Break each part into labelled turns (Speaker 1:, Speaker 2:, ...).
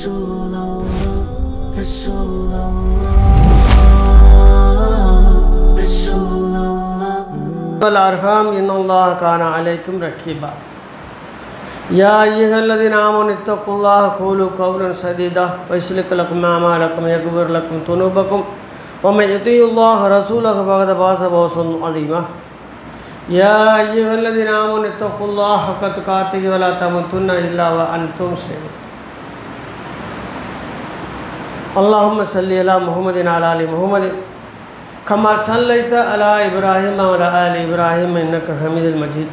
Speaker 1: رسول الله رسول الله رسول الله
Speaker 2: والأرحام إن الله كان عليكم رقيبا يا أيها الذين آمنوا اتقوا الله قولوا قولا سديدا ويصلح لكم أعمالكم ويغفر لكم ذنوبكم ومن يطع الله ورسوله فقد فاز فوزا عظيما يا أيها الذين آمنوا اتقوا الله حق تقاته ولا تموتن إلا وأنتم مسلمون اللهم صل على محمد وعلى آل محمد كما صليت على إبراهيم وعلى آل إبراهيم إنك حميد مجيد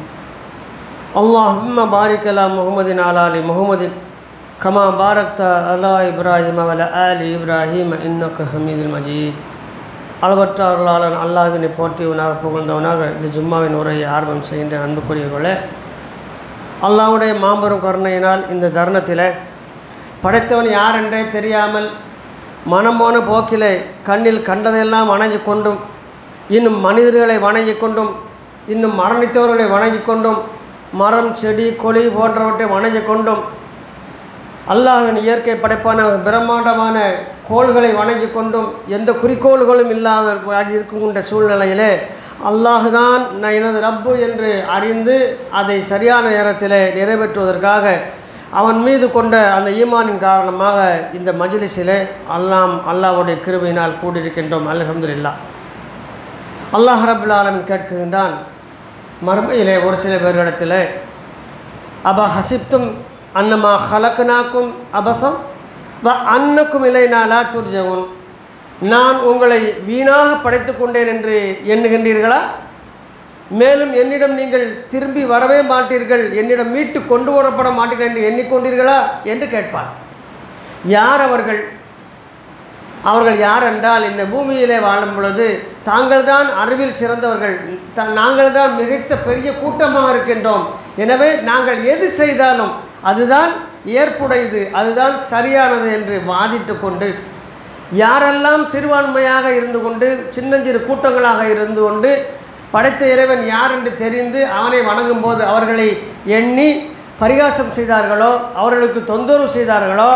Speaker 2: اللهم بارك على محمد وعلى آل محمد كما باركت على إبراهيم وعلى آل إبراهيم إنك حميد مجيد அளவற்ற அருளாளன் அல்லாஹ்வினை போற்றியவனாக புகழ்ந்தவனாக இந்த ஜும்மாவின் உரையை ஆரம்பம் செய்கின்ற அன்புக்குரியவர்களே, அல்லாஹ்வுடைய மாபெரும் கருணையினால் இந்த தருணத்தில் படைத்தவன் யார் என்றே தெரியாமல் மனம் போன போக்கிலே கண்ணில் கண்டதெல்லாம் வணங்கி கொண்டும் இன்னும் மனிதர்களை வணங்கி கொண்டும் இன்னும் மரணித்தவர்களை வணங்கி கொண்டும் மரம் செடி கொடி போன்றவற்றை வணங்கி கொண்டும் அல்லாஹ்வின் இயற்கை படைப்பான பிரம்மாண்டமான கோள்களை வணங்கி கொண்டும் எந்த குறிக்கோள்களும் இல்லாத இருக்கின்ற சூழ்நிலையிலே அல்லாஹ் தான் நான் எனது ரப்பு என்று அறிந்து அதை சரியான நேரத்தில் நிறைவேற்றுவதற்காக அவன் மீது கொண்ட அந்த ஈமானின் காரணமாக இந்த மஜ்லிஸிலே அல்லாஹ்வுடைய கிருபையினால் கூடியிருக்கின்றோம். அல்ஹம்துலில்லாஹ். அல்லாஹ் ரப்புல் ஆலமீன் கேட்கின்றான் மறுமையிலே ஒரு சில பேர்களிடத்தில் அப ஹசிப்தும் அன்னமா ஹலக்னாக்கும் அபசம் வ அன்னக்கும் இலைனா லா துர்ஜவுன், நான் உங்களை வீணாக படைத்து கொண்டேன் என்று எண்ணுகின்றீர்களா? மேலும் என்னிடம் நீங்கள் திரும்பி வரவே மாட்டீர்கள், என்னிடம் மீட்டு கொண்டு வரப்பட மாட்டீர்கள் என்று எண்ணிக்கொண்டீர்களா என்று கேட்பார். யார் அவர்கள்? அவர்கள் யார் என்றால், இந்த பூமியிலே வாழும் பொழுது தாங்கள் தான் அறிவில் சிறந்தவர்கள், நாங்கள் தான் மிகைத்த பெரிய கூட்டமாக இருக்கின்றோம், எனவே நாங்கள் எது செய்தாலும் அதுதான் ஏற்புடையது, அதுதான் சரியானது என்று வாதிட்டு கொண்டு யாரெல்லாம் சிறுபான்மையாக இருந்து கொண்டு சின்னஞ்சிறு கூட்டங்களாக இருந்து கொண்டு படைத்த இறைவன் யார் என்று தெரிந்து அவனை வணங்கும் போது அவர்களை எண்ணி பரிகாசம் செய்தார்களோ, அவர்களுக்கு தொந்தரவு செய்தார்களோ,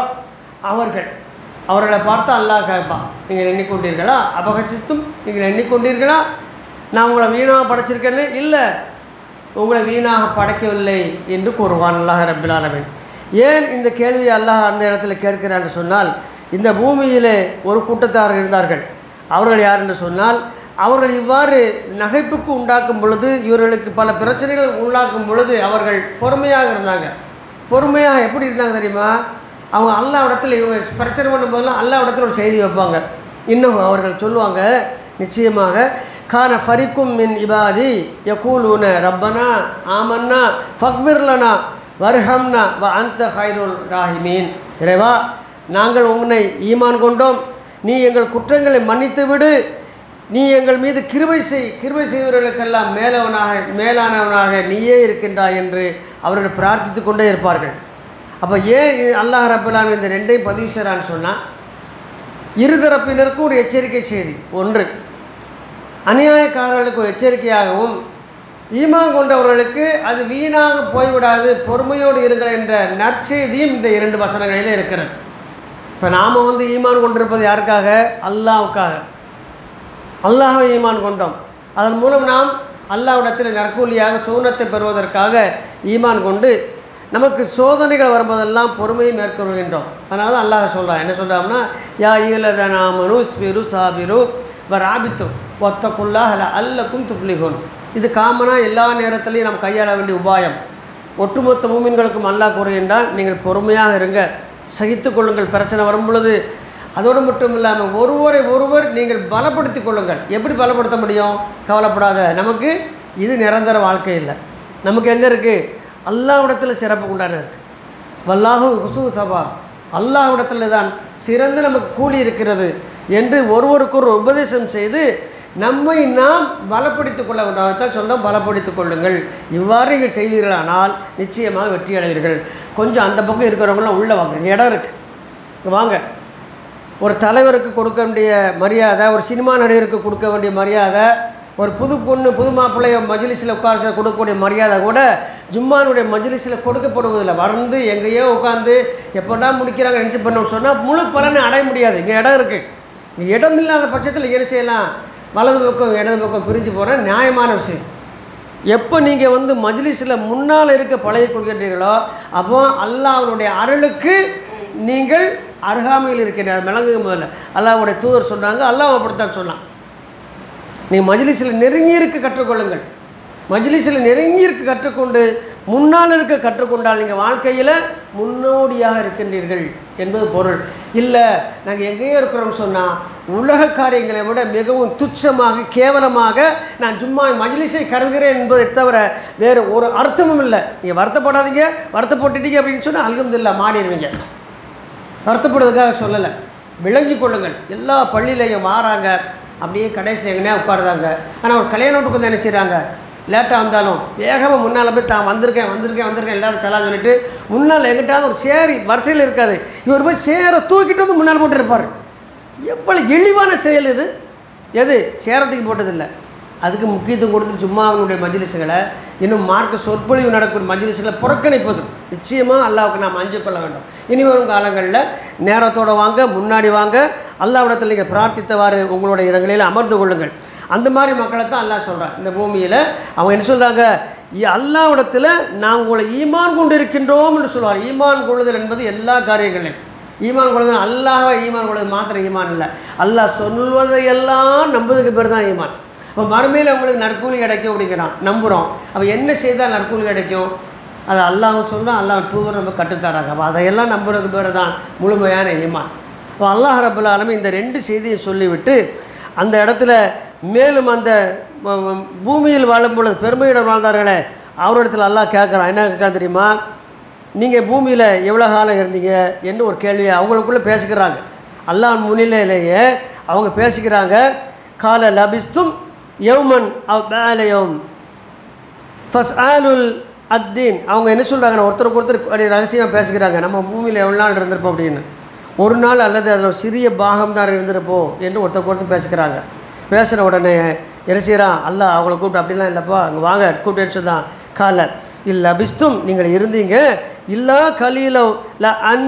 Speaker 2: அவர்களை பார்த்து அல்லாஹ் கேட்பான், நீங்கள் எண்ணிக்கொண்டீர்களா? அபகசித்தும் நீங்கள் எண்ணிக்கொண்டீர்களா நான் உங்களை வீணாக படைச்சிருக்கேன்னு? இல்லை, உங்களை வீணாக படைக்கவில்லை என்று கூறுவான் அல்லாஹ் ரப்பில் ஆலமீன். ஏன் இந்த கேள்வியை அல்லாஹ் அந்த இடத்துல கேட்கிறான் என்று சொன்னால், இந்த பூமியிலே ஒரு கூட்டத்தார் இருந்தார்கள். அவர்கள் யார் என்று சொன்னால், அவர்கள் இவ்வாறு நகைப்புக்கு உண்டாக்கும் பொழுது, இவர்களுக்கு பல பிரச்சனைகள் உண்டாக்கும் பொழுது அவர்கள் பொறுமையாக இருந்தாங்க. பொறுமையாக எப்படி இருந்தாங்க தெரியுமா? அவங்க அல்லாஹ் இடத்துல இவங்க பிரச்சனை பண்ணும்போதெல்லாம் அல்லாஹ் இடத்துல ஒரு செய்தி வைப்பாங்க. இன்னும் அவர்கள் சொல்லுவாங்க, நிச்சயமாக கான ஃபரிக்கும் மின் இபாதி யகூலூன ரப்பனா ஆமன்னா ஃபக்விர்லனா வர்ஹம்னா வ அன்த ஹைருல் ராஹிமீன், இறைவா நாங்கள் உன்னை ஈமான் கொண்டோம், நீ எங்கள் குற்றங்களை மன்னித்து விடு, நீ எங்கள் மீது கிருபை செய்வர்களுக்கெல்லாம் மேலானவனாக நீயே இருக்கின்றாய் என்று அவர்கள் பிரார்த்தித்து கொண்டே இருப்பார்கள். அப்போ ஏன் அல்லாஹ் ரப்பல் ஆலமீன் இந்த ரெண்டையும் பதிவு செய்கிறான்னு சொன்னால், இருதரப்பினருக்கும் ஒரு எச்சரிக்கை செய்தி. ஒன்று, அநியாயக்காரர்களுக்கு ஒரு எச்சரிக்கையாகவும், ஈமான் கொண்டவர்களுக்கு அது வீணாக போய்விடாது, பொறுமையோடு இருங்கள் என்ற நற்செய்தியும் இந்த இரண்டு வசனங்களிலே இருக்கிறது. இப்போ நாம் ஈமான் கொண்டிருப்பது யாருக்காக? அல்லாஹ்வுக்காக. அல்லாஹ்வை ஈமான் கொண்டோம், அதன் மூலம் நாம் அல்லாஹ்விடத்தில் நற்கூலியாக சூனத்தை பெறுவதற்காக ஈமான் கொண்டு நமக்கு சோதனைகள் வரும்போதெல்லாம் பொறுமையை மேற்கொள்கின்றோம். அதனால தான் அல்லாஹ் சொல்கிறான், என்ன சொல்கிறான்னா, யா அய்யுஹல்லதீன ஆமனூ இஸ்பிரு சாபிரு வராபித்து வத்தகுல்லாஹ லஅல்லக்கும் துஃப்லிஹூன். இது காமனாக எல்லா நேரத்திலையும் நாம் கையாள வேண்டிய உபாயம். ஒட்டுமொத்த மூமின்களுக்கும் அல்லாஹ் கூறுகின்றான், நீங்கள் பொறுமையாக இருங்க, சகித்து கொள்ளுங்கள் பிரச்சனை வரும் பொழுது. அதோடு மட்டும் இல்லாமல் ஒருவர் நீங்கள் பலப்படுத்தி கொள்ளுங்கள். எப்படி பலப்படுத்த முடியும்? கவலைப்படாத, நமக்கு இது நிரந்தர வாழ்க்கை இல்லை, நமக்கு எங்கே இருக்குது? அல்லாஹ்விடத்தில் சிறப்பு கொண்டாட இருக்குது. வல்லாஹு ஹுசூ சபா, அல்லாஹ்விடத்தில் தான் சிறந்து நமக்கு கூலி இருக்கிறது என்று ஒருவருக்கு ஒரு உபதேசம் செய்து நம்மை நாம் பலப்படுத்திக் கொள்ள வேண்டும். தான் சொன்னோம், பலப்படுத்திக் கொள்ளுங்கள். இவ்வாறு நீங்கள் செய்வீர்களானால் நிச்சயமாக வெற்றி அடைவீர்கள். கொஞ்சம் அந்த பக்கம் இருக்கிறவங்களாம் உள்ளே வாங்க, இடம் இருக்குது, வாங்க. ஒரு தலைவருக்கு கொடுக்க வேண்டிய மரியாதை, ஒரு சினிமா நடிகருக்கு கொடுக்க வேண்டிய மரியாதை, ஒரு புது பொண்ணு புது மாப்பிள்ளைய மஜ்லிஸில் உட்கார கொடுக்கக்கூடிய மரியாதை கூட ஜும்மானுடைய மஜ்லிஸில் கொடுக்கப்படுவதில்லை. வந்து எங்கேயோ உட்காந்து எப்போடா முடிக்கிறாங்க நினச்சி பண்ணணும்னு சொன்னால் முழு பலனை அடைய முடியாது. இங்கே இடம் இருக்குது. இங்கே இடம் இல்லாத பட்சத்தில் என்ன செய்யலாம்? வலது பக்கம் இடது பக்கம் பிரிஞ்சு போகிற நியாயமான விஷயம். எப்போ நீங்கள் வந்து மஜ்லிஸில் முன்னால் இருக்க பழகி கொள்கின்றீர்களோ அப்போ அல்லாஹ்வுடைய அருளுக்கு நீங்கள் அருகாமையில் இருக்கின்ற அது விளங்குங்க. முதல்ல அல்லாஹ்வுடைய தூதர் சொன்னாங்க, அல்லாஹ் அப்படித்தான் சொன்னான். நீங்கள் மஜ்லிஸில் நெருங்கி இருக்க கற்றுக்கொள்ளுங்கள். மஜ்லிஸில் நெருங்கி இருக்க கற்றுக்கொண்டு முன்னால் இருக்க கற்றுக்கொண்டால் நீங்கள் வாழ்க்கையில் முன்னோடியாக இருக்கின்றீர்கள் என்பது பொருள். இல்லை நாங்கள் எங்கேயோ இருக்கிறோம்னு சொன்னால் உலக காரியங்களை விட மிகவும் துச்சமாக கேவலமாக நான் சும்மா மஜ்லிஸை கருதுகிறேன் என்பதை தவிர வேறு ஒரு அர்த்தமும் இல்லை. நீங்கள் வருத்தப்படாதீங்க, வருத்தப்பட்டுட்டீங்க அப்படின்னு சொன்னால் அல்ஹம்துலில்லாஹ் மாறிடுவீங்க. வருத்தப்படுறதுக்காக சொல்லலை, விளங்கி கொள்ளுங்கள். எல்லா பள்ளியிலையும் வாராங்க, அப்படியே கடைசியில் எங்கேயா உட்காருதாங்க. ஆனால் ஒரு கல்யாண வீட்டுக்கு வந்து என்ன செய்கிறாங்க? லேட்டாக வந்தாலும் வேகமாக முன்னால் போய் தான் வந்திருக்கேன் எல்லோரும் செல்லாம் சொல்லிட்டு முன்னால் எங்கிட்டாவது ஒரு சேரி வரிசையில் இருக்காது. இவர் போய் சேரை தூக்கிட்டு வந்து முன்னால் போட்டு இருப்பார். எவ்வளோ இழிவான செயல் இது! எது சேரத்துக்கு போட்டதில்லை, அதுக்கு முக்கியத்துவம் கொடுத்து சும்மா அவனுடைய மஜ்லிஸுகளை இன்னும் மார்க்க சொற்பொழிவு நடக்கும் மஜ்லிஸுகளை புறக்கணிப்பது. நிச்சயமாக அல்லாஹ்வுக்கு நாம் அஞ்சு கொள்ள வேண்டும். இனி வரும் காலங்களில் நேரத்தோடு வாங்க, முன்னாடி வாங்க, அல்லாஹ்விடத்தில் நீங்கள் பிரார்த்தித்தவாறு உங்களுடைய இடங்களில் அமர்ந்து கொள்ளுங்கள். அந்த மாதிரி மக்களை தான் அல்லாஹ் சொல்கிறான். இந்த பூமியில் அவங்க என்ன சொல்கிறாங்க? அல்லாஹ்விடத்தில் நாங்கள் உங்களை ஈமான் கொண்டு இருக்கின்றோம் என்று சொல்லுவார். ஈமான் கொள்ளுதல் என்பது எல்லா காரியங்களையும் ஈமான் கொள்ளுதல். அல்லாஹ்வை ஈமான் கொள்ளுதல் மாத்திரம் ஈமான் இல்லை, அல்லாஹ் சொல்வதையெல்லாம் நம்புறதுக்கு பேர் தான் ஈமான். அப்போ மறுமையில் உங்களுக்கு நற்கூலி கிடைக்கும் அப்படிங்கிறான், நம்புகிறோம். அப்போ என்ன செய்தால் நற்கூலி கிடைக்கும்? அதை அல்லாஹ்வும் சொல்கிறான், அல்லாஹ் தூதர் நம்ம கட்டுத்தராங்க. அப்போ அதையெல்லாம் நம்புறதுக்கு பேர் தான் முழுமையான ஈமான். அப்போ அல்லாஹ் ரப்பல் ஆலமீன் இந்த ரெண்டு செய்தியை சொல்லிவிட்டு அந்த இடத்துல மேலும் அந்த பூமியில் வாழும் பொழுது பெருமையுடன் வாழ்ந்தார்களே அவரிடத்தில் அல்லாஹ் கேட்குறான். என்ன கேட்க தெரியுமா? நீங்கள் பூமியில் எவ்வளோ காலம் இருந்தீங்க என்று ஒரு கேள்வியை அவங்களுக்குள்ளே பேசிக்கிறாங்க. அல்லாஹ் முன்னிலையிலேயே அவங்க பேசிக்கிறாங்க. கால லபிஸ்தும் யௌமன் அவ் பேலயோம் ஃபஸ் ஆலுல் அத்தீன். அவங்க என்ன சொல்கிறாங்கன்னா ஒருத்தருக்கு ஒருத்தர் அப்படி ரகசியமாக பேசிக்கிறாங்க. நம்ம பூமியில் எவ்வளோ நாள் இருந்திருப்போம் அப்படின்னு. ஒரு நாள் அல்லது அதில் ஒரு சிறிய பாகம் தான் இருந்திருப்போம் என்று ஒருத்தருக்கு ஒருத்தர் பேசிக்கிறாங்க. பேசுகிற உடனே என்ன செய்கிறான்? அல்லாஹ் அவங்கள கூப்பிட்டு அப்படிலாம் இல்லைப்பா அங்கே வாங்க கூப்பிட்டு சொன்னான். கால இல்லை அபிஸ்தும் நீங்கள் இருந்தீங்க இல்லா கலீலோ ல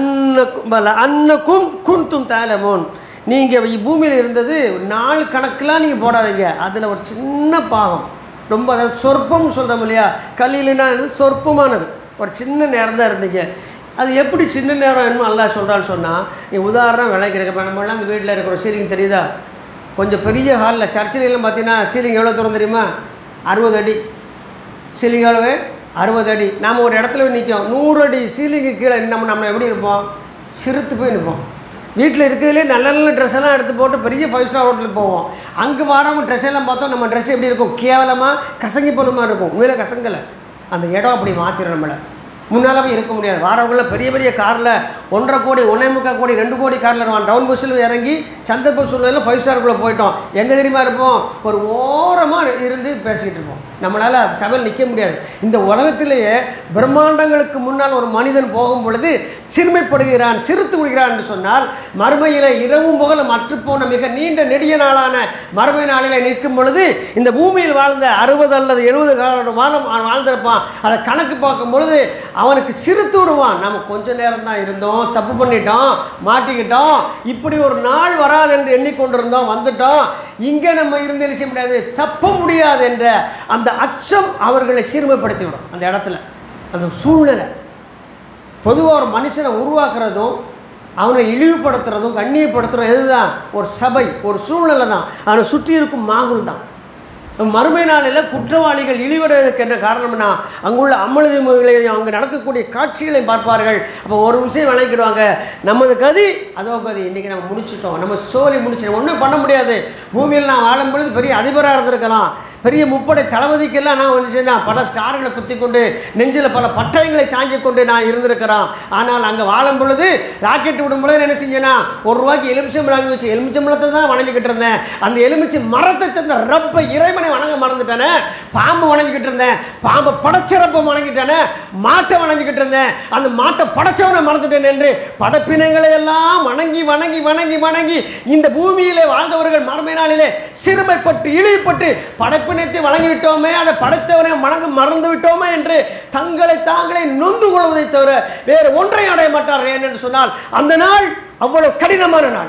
Speaker 2: அன்னக்கும் குன்தும் தாலமோன். நீங்கள் பூமியில் இருந்தது நாள் கணக்கெலாம் நீங்கள் போடாதீங்க, அதில் ஒரு சின்ன பாகம், ரொம்ப அதாவது சொற்பம் சொல்கிறோம் இல்லையா? கலீலுனா சொற்பமானது, ஒரு சின்ன நேரம் தான் இருந்தீங்க. அது எப்படி சின்ன நேரம் என்னமோ அல்லாஹ் சொல்கிறான்னு சொன்னால், நீ உதாரணம் விலை கிடைக்க நம்மளாம் அந்த வீட்டில் இருக்கிற சீலிங் தெரியுதா? கொஞ்சம் பெரிய ஹாலில் சர்ச்சிலாம் பார்த்தீங்கன்னா சீலிங் எவ்வளோ தூரம் தெரியுமா? 60 அடி சீலிங். எவ்வளவு? 60 அடி. நாம் ஒரு இடத்துல நிற்கும் 100 அடி சீலிங்கு கீழே நம்ம எப்படி இருப்போம்? சிறுத்து போய் நிற்போம். வீட்டில் இருக்கிறதுலே நல்ல நல்ல ட்ரெஸ் எல்லாம் எடுத்து போட்டு பெரிய 5 ஸ்டார் ஹோட்டலுக்கு போவோம். அங்கே வரவங்க ட்ரெஸ் எல்லாம் பார்த்தோம், நம்ம ட்ரெஸ் எப்படி இருக்கும்? கேவலமாக கசங்கி போன மாதிரி இருக்கும். உண்மையில கசங்கலை, அந்த இடம் அப்படி மாற்றிடும் நம்மளை. முன்னாலே இருக்க முடியாது. வாரவங்களில் பெரிய பெரிய காரில் 1.5 கோடி 1.25 கோடி 2 கோடி காரில் இருவான். டவுன் பஸ்ஸில் இறங்கி சந்தர்ப்ப சூழ்நிலையில் 5 ஸ்டாருக்குள்ளே போயிட்டோம். எங்கே தெரியுமா இருப்போம்? ஒரு ஓரமாக இருந்து பேசிக்கிட்டு இருப்போம். நம்மளால் அது சபையில் நிற்க முடியாது. இந்த உலகத்திலேயே பிரம்மாண்டங்களுக்கு முன்னால் ஒரு மனிதன் போகும் பொழுது சிறுமைப்படுகிறான், சிறுத்து விடுகிறான் என்று சொன்னால், மறுமையில் இரவும் பகலும் அற்றுப்போன மிக நீண்ட நெடிய நாளான மறுமை நாளில் நிற்கும் பொழுது இந்த பூமியில் வாழ்ந்த 60 அல்லது 70 காலம் வாழ்ந்திருப்பான். அதை கணக்கு பார்க்கும் பொழுது அவனுக்கு சிறுத்து விடுவான். நம்ம கொஞ்ச நேரம் தான் இருந்தோம், தப்பு பண்ணிட்டோம், மாட்டிக்கிட்டோம், இப்படி ஒரு நாள் வராது என்று எண்ணிக்கொண்டிருந்தோம், வந்துட்டோம், இங்கே நம்ம இருந்து என்ன செய்ய முடியாது, தப்ப முடியாது என்ற அந்த அச்சம் அவர்களை சீர்மைப்படுத்திவிடும். அந்த இடத்துல அந்த சூழ்நிலை பொதுவாக ஒரு மனுஷனை உருவாக்குறதும் அவனை இழிவுபடுத்துறதும் கண்ணியப்படுத்துறதும் எதுதான்? ஒரு சபை, ஒரு சூழ்நிலை தான். அவனை சுற்றி இருக்கும் மாகுல் தான். மறுமை நாளில் குற்றவாளிகள் இழிவடைவதற்கு என்ன காரணம்னா அங்குள்ள அமளிகளையும் அங்கே நடக்கக்கூடிய காட்சிகளையும் பார்ப்பார்கள். அப்போ ஒரு விஷயம் விளக்கிடுவாங்க, நமது கதி அதோ கதி, இன்றைக்கி நம்ம முடிச்சிட்டோம், நம்ம சோழி முடிச்சிட்டோம், ஒன்றும் பண்ண முடியாது. பூமியில் நான் வாழும் பொழுது பெரிய அதிபராக இருந்திருக்கலாம், பெரிய முப்படை தளபதிக்கெல்லாம் நான் வந்துச்சுன்னா பல ஸ்டார்களை குத்தி கொண்டு நெஞ்சில் பல பட்டயங்களை தாங்கி கொண்டு நான் இருந்திருக்கிறேன். ஆனால் அங்கே வாழும் பொழுது ராக்கெட் விடும் பொழுது என்ன செஞ்சேன்னா ₹1 எலுமிச்சம்பழம் வாங்கி வச்சு எலுமிச்சம்பழத்தை தான் வணங்கிக்கிட்டு இருந்தேன். அந்த எலுமிச்சை மரத்தை தந்த ரப்ப இறைவனை வணங்க மறந்துட்டானே. பாம்பு வணங்கிக்கிட்டு இருந்தேன், பாம்பை படைச்ச ரப்பை வணங்கிட்டானே. மாட்டை வணங்கிக்கிட்டு இருந்தேன், அந்த மாட்டை படைச்சவனை மறந்துட்டேன் என்று படைப்பினங்களை எல்லாம் வணங்கி வணங்கி வணங்கி வணங்கி இந்த பூமியிலே வாழ்ந்தவர்கள் மறுமை நாளிலே சிறுமைப்பட்டு இழிவுபட்டு படைப்பினத்தை வழங்கிவிட்டோமே, அதை படைத்தவனை வணங்க மறந்து விட்டோமே என்று தங்களை தாங்களே நொந்து கொள்வதை தவிர வேறு ஒன்றை அடைய மாட்டார்கள். ஏனென்று சொன்னால் அந்த நாள் அவ்வளவு கடினமான நாள்,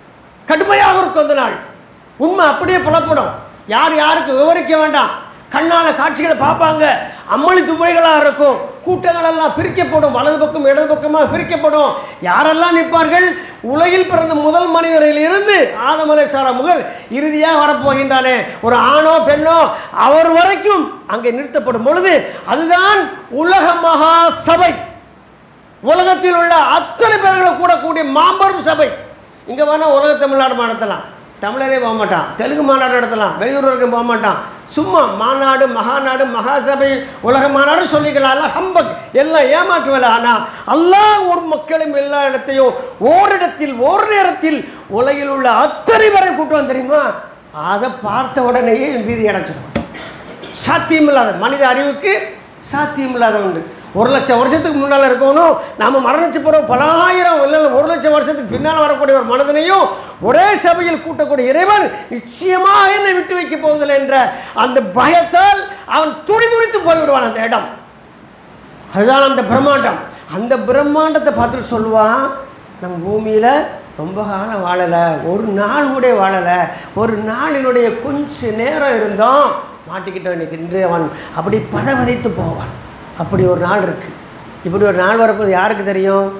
Speaker 2: கடுமையாக இருக்கும். அந்த நாள் உண்மை அப்படியே புலப்படும். யார் யாருக்கு விவரிக்க வேண்டாம். கண்ணால காட்சிகளை பார்ப்பாங்க. அம்மளி துப்பைகளாக இருக்கும். கூட்டங்கள் எல்லாம் பிரிக்கப்படும், வலது பக்கம் இடது பக்கமாக பிரிக்கப்படும். யாரெல்லாம் நிற்பார்கள்? உலகில் பிறந்த முதல் மனிதரில் இருந்து ஆதம் அலைஹிஸ்ஸலாம் முதல் இறுதியாக வரப்போகின்றானே ஒரு ஆணோ பெண்ணோ அவர் வரைக்கும் அங்கே நிறுத்தப்படும் பொழுது அதுதான் உலக மகா சபை. உலகத்தில் உள்ள அத்தனை பேர்களை கூடக்கூடிய மாபெரும் சபை. இங்கே வேணால் உலக தமிழ்நாடு நடத்தலாம், தமிழரே போக மாட்டான். தெலுங்கு மாநாடு நடத்தலாம், வெளியூர் வரைக்கும் போக மாட்டான். சும்மா மாநாடு, மகாநாடு, மகாசபை, உலக மாநாடு சொல்லிக்கலாம். எல்லாம் ஹம்பக், எல்லாம் ஏமாற்றுவல. ஆனால் அல்லாஹ் ஒரு மக்களும் எல்லா இடத்தையும் ஓரிடத்தில் ஒரு நேரத்தில் உலகில் உள்ள அத்தனை வரை கூட்டுவான் தெரியுமா? அதை பார்த்த உடனேயே பீதி அடைச்சிடும். சாத்தியமில்லாத மனித அறிவுக்கு சாத்தியமில்லாத உண்டு. 1,00,000 வருஷத்துக்கு முன்னால் இருக்கணும், நாம் மரணிச்சு போகிறோம். பல ஆயிரம் இல்லை 1,00,000 வருஷத்துக்கு பின்னால் வரக்கூடிய ஒரு மனிதனையும் ஒரே சபையில் கூட்டக்கூடிய இறைவன் நிச்சயமாக என்னை விட்டு வைக்க போவதில்லை என்ற அந்த பயத்தால் அவன் துடிதுடித்து போய்விடுவான் அந்த இடம். அதுதான் அந்த பிரம்மாண்டம். அந்த பிரம்மாண்டத்தை பார்த்துட்டு சொல்லுவான், நம்ம பூமியில் ரொம்ப காலம் வாழலை, ஒரு நாள் கூட வாழலை, ஒரு நாளினுடைய கொஞ்ச நேரம் இருந்தோம், மாட்டிக்கிட்ட வேண்டிய அவன் அப்படி பதவதைத்து போவான். அப்படி ஒரு நாள் இருக்குது. இப்படி ஒரு நாள் வரப்போது யாருக்கு தெரியும்?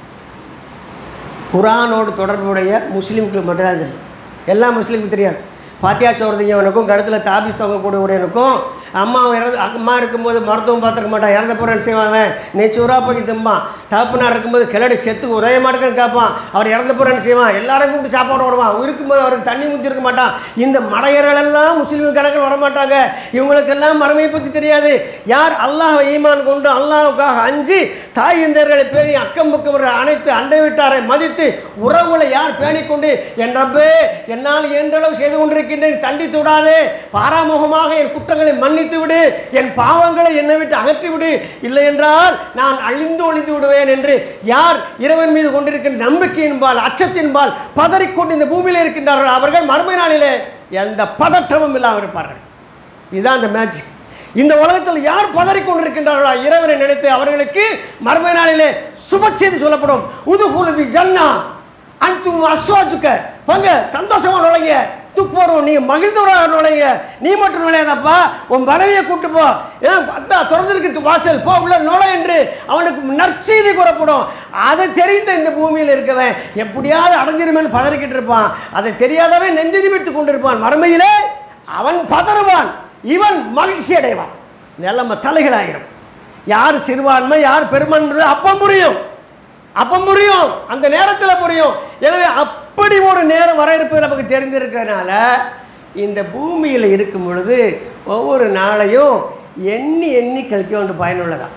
Speaker 2: குரானோடு தொடர்புடைய முஸ்லீம்களுக்கு மட்டும்தான் தெரியும். எல்லா முஸ்லீமுக்கும் தெரியாது. பாத்தியா சோர்ந்தவனுக்கும் கழுத்தில் தாபிஸ் தொங்கக்கூடியவனுக்கும் அம்மா இருக்கும்போது மருத்துவம் பார்த்துருக்க மாட்டான், இறந்த போகிறேன்னு செய்வான். நீ சூறா போய் திம்பான். தகப்பனார் இருக்கும்போது கிளடி செத்து ஒரே மாட்டுக்குன்னு கேட்பான். அவர் இறந்து போகிறேன்னு செய்வான். எல்லாரும் கூப்பிட்டு சாப்பாடு விடுவான். இருக்கும்போது அவருக்கு தண்ணி ஊற்றி இருக்க மாட்டான். இந்த மடையர்களெல்லாம் முஸ்லீம் கணக்கில் வரமாட்டாங்க. இவங்களுக்கெல்லாம் மறுமையை பற்றி தெரியாது. யார் அல்லாஹ் ஈமான் கொண்டு அல்லாஹுக்காக அஞ்சு தாய் இந்தர்களை பேணி அக்கம் பக்கம் அனைத்து அண்டை வீட்டாரை மதித்து உறவுகளை யார் பேணிக்கொண்டு என் ரப்பே என்னால் இயன்றளவு செய்து கொண்டிருக்கின்றேன், தண்டித்து விடாதே, பாராமுகமாக என் குற்றங்களை மன்னித்து விடு, என் பாவங்களை என்னை விட்டு அகற்றிவிடு, இல்லை என்றால் நான் அழிந்து ஒழிந்து விடுவேன் என்று யார் இறைவன் மீது கொண்டிருக்கின்ற நம்பிக்கையின்பால் அச்சத்தின்பால் பதறிக்கொண்டு இந்த பூமியில் இருக்கின்றார்கள், அவர்கள் மறுமை நாளிலே எந்த பதற்றமும் இல்லாமல் இருப்பார்கள். இதுதான் அந்த மேஜிக். இந்த உலகத்தில் யார் பதறிக்கொண்டிருக்கின்றார்களோ இறைவனை நினைத்து அவர்களுக்கு மறுமை நாளிலே சுப செய்தி சொல்லப்படும். உதுகுலுபி ஜன்னா அன்தும் அஸ்வாஜுக்க, பங்க சந்தோஷமா நுழைங்க, துக்வரும் நீ மகிழ்ந்தவராக நுழைங்க. நீ மட்டும் நுழையாதப்பா, உன் மனைவியை கூட்டு போ, ஏன் திறந்திருக்கு வாசல் போ, உள்ள நுழை என்று அவனுக்கு நற்செய்தி கூறப்படும். அதை தெரிந்த இந்த பூமியில் இருக்கவன் எப்படியாவது அடைஞ்சிருமேன்னு பதறிக்கிட்டு இருப்பான். அதை தெரியாதவன் நெஞ்சு நிமித்து கொண்டிருப்பான். மறுமையிலே அவன் பதறுவான், இவன் மகிழ்ச்சி அடைவான். நிலைமை தலைகளாயிரும். யார் சிறுபான்மை யார் பெருமன்றது அப்பம் புரியும், அப்பம் புரியும், அந்த நேரத்தில் புரியும். எனவே அப்படி ஒரு நேரம் வர இருப்பது நமக்கு தெரிந்திருக்கிறதுனால இந்த பூமியில் இருக்கும் பொழுது ஒவ்வொரு நாளையும் எண்ணி எண்ணி கழிக்க வேண்டிய பயனுள்ளதான்.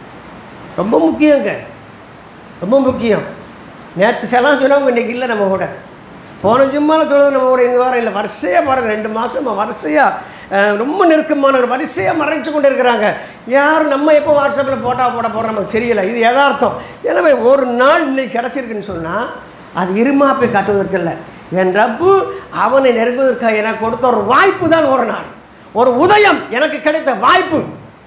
Speaker 2: ரொம்ப முக்கியங்க, ரொம்ப முக்கியம். நேற்று செலாம் சொன்னவங்க இன்றைக்கி இல்லை நம்ம கூட. போன ஜும்மாவில் தொழுது நம்ம கூட இந்த வாரம் இல்லை, வரிசையாக பாருங்கள் 2 மாதமாக வரிசையாக ரொம்ப நெருக்கமான வரிசையாக மறைச்சு கொண்டு இருக்கிறாங்க. யார் நம்ம எப்போ வாட்ஸ்அப்பில் போடுறோம் நமக்கு தெரியலை. இது யதார்த்தம். எனவே ஒரு நாள் இன்னைக்கு கிடச்சிருக்குன்னு சொன்னால் அது இருமாப்பை காட்டுவதற்கு இல்லை, என் ரப்பு அவனை நெருங்குவதற்காக எனக்கு கொடுத்த ஒரு வாய்ப்பு தான் ஒரு நாள், ஒரு உதயம், எனக்கு கிடைத்த வாய்ப்பு.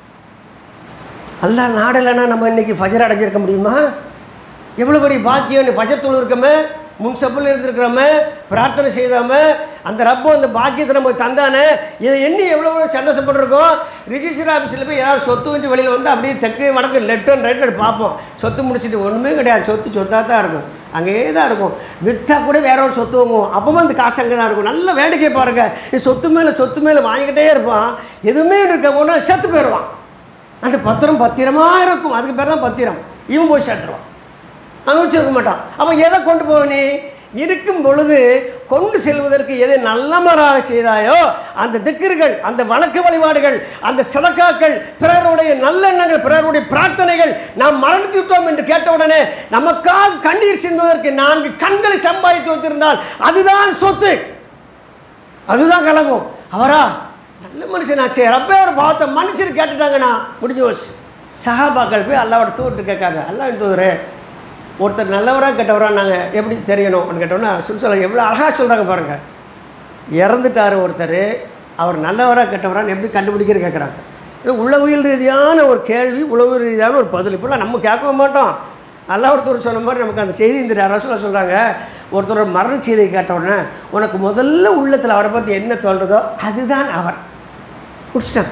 Speaker 2: அல்லாஹ் நாடலைன்னா நம்ம இன்றைக்கி ஃபஜர் அடைஞ்சிருக்க முடியுமா? எவ்வளோ பெரிய பாக்கியம். ஃபஜர் தொழு இருக்கமே, முன்சப்பில் இருந்திருக்கிறோமே, பிரார்த்தனை செய்தாமே, அந்த ரப்பு அந்த பாக்கியத்தை நம்ம தந்தானே, இதை எண்ணி எவ்வளோ சந்தோஷப்பட்டிருக்கோம். ரிஜிஸ்டர் ஆஃபீஸில் போய் ஏதாவது சொத்து விட்டு வெளியில் வந்து அப்படியே தெற்கு வடக்கு லெஃப்ட் அண்ட் ரைட்டில் பார்ப்போம். சொத்து முடிச்சுட்டு ஒன்றுமே கிடையாது, சொத்து சொத்தாக தான் இருக்கும், அங்கேயே தான் இருக்கும். விற்றா கூட வேற ஒரு சொத்து வாங்குவோம், அப்பவும் அந்த காசு அங்கே தான் இருக்கும். நல்ல வேடிக்கை பாருங்கள், சொத்து மேலே வாங்கிக்கிட்டே இருப்பான், எதுவுமே இருக்க ஒன்று சேர்த்து போயிடுவான். அந்த பத்திரம் பத்திரமாக இருக்கும், அதுக்கு பேர் தான் பத்திரம். இவன் போய் சேர்த்துருவான், அனுபவிச்சிருக்க மாட்டான். அப்போ எதை கொண்டு போவ நீ? இருக்கும் பொழுது கொண்டு செல்வதற்கு எதை நல்லமராக செய்தாயோ அந்த திக்ர்கள், அந்த வணக்க வழிபாடுகள், அந்த சதக்காக்கள், பிறருடைய நல்லெண்ணங்கள், பிறருடைய பிரார்த்தனைகள் நாம் மறந்து விட்டோம் என்று கேட்டவுடனே நமக்காக கண்ணீர் சிந்துவதற்கு 4 கண்களை சம்பாதித்து வைத்திருந்தால் அதுதான் சொத்து, அதுதான் கலங்கும். அவரா நல்ல மனுஷனாச்சே, ரப்பே ஒரு பாவத்தை மனுஷன் கேட்டுட்டாங்கண்ணா முடிஞ்சு வச்சு. சஹாபாக்கள் போய் அல்லாவோட தூர்ட்டு கேட்காங்க, அல்லாவின் தூதரே ஒருத்தர் நல்லவராக கெட்டவராக நாங்கள் எப்படி தெரியணும் அப்படின்னு கேட்டோம்னா சொல்ல எவ்வளோ அழகாக சொல்கிறாங்க பாருங்கள். இறந்துட்டார் ஒருத்தர், அவர் நல்லவராக கெட்டவரான்னு எப்படி கண்டுபிடிக்கிறது கேட்குறாங்க. இது உளவியல் ரீதியான ஒரு கேள்வி, உளவியல் ரீதியான ஒரு பதில். இப்போலாம் நம்ம கேட்க மாட்டோம். அல்லா ஒருத்தர் சொன்ன மாதிரி நமக்கு அந்த செய்தி இந்த ரசூலுல்லாஹ் சொல்கிறாங்க, ஒருத்தர் மரண செய்தியை கேட்டவுடனே உனக்கு முதல்ல உள்ளத்தில் அவரை பற்றி என்ன தோன்றதோ அதுதான் அவர். முடிச்சிட்டாங்க,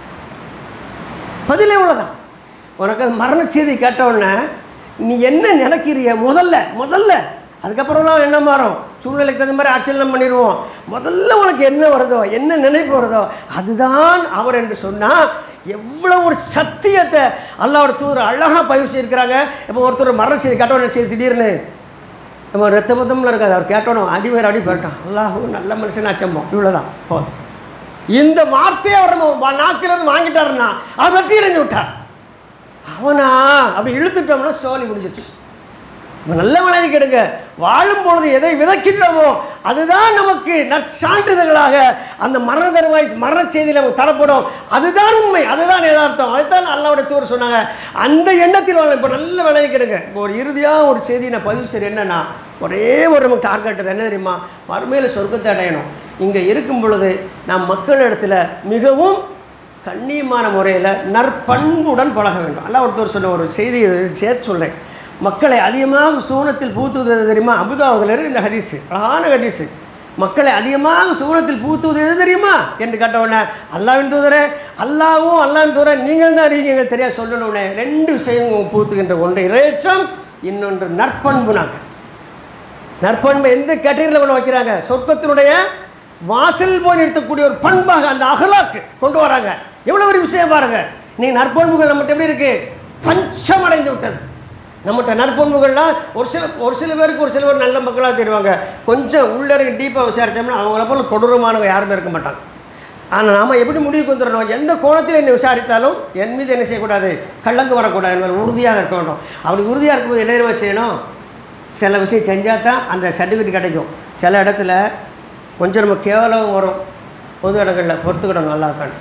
Speaker 2: பதிலே உள்ளதான். உனக்கு அது மரண செய்தி கேட்டவுடனே நீ என்ன நினைக்கிறிய முதல்ல அதுக்கப்புறம்லாம் என்ன மாறும், சூழ்நிலைக்கு தகுந்த மாதிரி ஆச்சரியம் பண்ணிடுவோம். முதல்ல உனக்கு என்ன வருதோ, என்ன நினைப்பு வருதோ அதுதான் அவர் என்று சொன்னால் எவ்வளோ ஒரு சத்தியத்தை அல்லாஹ்வோட தூதர் அழகாக பதிவு செய்திருக்கிறாங்க. இப்போ ஒருத்தர் மரண செய்தி கேட்டவன செய்தி திடீர்னு நம்ம ரத்த மொத்தமில் இருக்காது, அவர் கேட்டோம் அடி வேறு அடி போயிட்டான், அல்லாஹ் நல்ல மனுஷனாச்சம்போ, இவ்வளோதான் போதும். இந்த வார்த்தையை அவர் நம்ம நாக்கிலிருந்து வாங்கிட்டாருன்னா அவர் வெற்றி அடைந்து விட்டார். அவனா அப்படி இழுத்துட்டோம்னா சோழி முடிச்சிச்சு. நம்ம நல்ல மனைவி கெடுங்க, வாழும் பொழுது எதை விதைக்கின்றோமோ அதுதான் நமக்கு நற்சான்றிதழ்களாக அந்த மரண தருவாய் மரண செய்தியில் நமக்கு தரப்படும். அதுதான் உண்மை, அதுதான் யதார்த்தம். அதுதான் அல்லாஹ்வுடைய தூதர் சொன்னாங்க. அந்த எண்ணத்தில் வாழ. இப்போ நல்ல விலையை கெடுங்க. இப்போ ஒரு இறுதியாக ஒரு செய்தி நான் பதிவு செய்ய என்னென்னா, ஒரே ஒரு நமக்கு டார்கெட் என்ன தெரியுமா, மறுமையில் சொர்க்கத்தை அடையணும். இங்கே இருக்கும் பொழுது நாம் மக்கள் இடத்துல மிகவும் கண்ணியமான முறையில் நற்பண்புடன் பழக வேண்டும். அல்லாஹ் ஒருத்தர் சொன்ன ஒரு செய்தியை சேர்த்து சொல்கிறேன். மக்களை அதிகமாக சூனத்தில் பூத்துவது தெரியுமா, அபுதாவுதில் இருக்கு இந்த ஹதீஸு, அழகான ஹதீஸு. மக்களை அதிகமாக சூனத்தில் பூத்துவது எது தெரியுமா என்று கேட்டவுடனே அல்லாஹ்வின் தூதரே, அல்லாஹ்வின் தூதரே நீங்கள் தான் அறிவிங்க தெரியாது சொல்லணுன்னே 2 விஷயம் பூத்துகின்ற, ஒன்று இறைச்சம், இன்னொன்று நற்பண்பு. நாங்கள் நற்பண்பு எந்த கேட்டகரியில் கொண்டு வைக்கிறாங்க, சொர்க்கத்தினுடைய வாசல் போய் நிறுத்தக்கூடிய ஒரு பண்பாக அந்த அகலாக்கு கொண்டு வராங்க. எவ்வளோ ஒரு விஷயம் பாருங்கள். நீங்கள் நற்பண்புகள் நம்மகிட்ட எப்படி இருக்குது, பஞ்சமடைந்து விட்டது. நம்மகிட்ட நற்பண்புகள்லாம் ஒரு சில பேருக்கு ஒரு சில பேர் நல்ல மக்களாக தெரிவாங்க. கொஞ்சம் உள்ளே டீப்பாக விசாரித்தோம்னா அவங்கள போல கொடூரமானவங்க யாருமே இருக்க மாட்டாங்க. ஆனால் நாம் எப்படி முடிவுக்கு வந்துடணும், எந்த கோணத்தில் என்னை விசாரித்தாலும் என் மீது என்ன செய்யக்கூடாது, கலந்து வரக்கூடாது என்பது உறுதியாக இருக்க வேண்டும். அப்படி உறுதியாக இருக்கும்போது என்ன செய்யணும், சில விஷயம் செஞ்சால் தான் அந்த சர்டிஃபிகேட் கிடைக்கும். சில இடத்துல கொஞ்சம் நம்ம கேவலம் வரும். பொது இடங்களில் பொறுத்துக்கிடணும். நல்லா இருக்காண்டு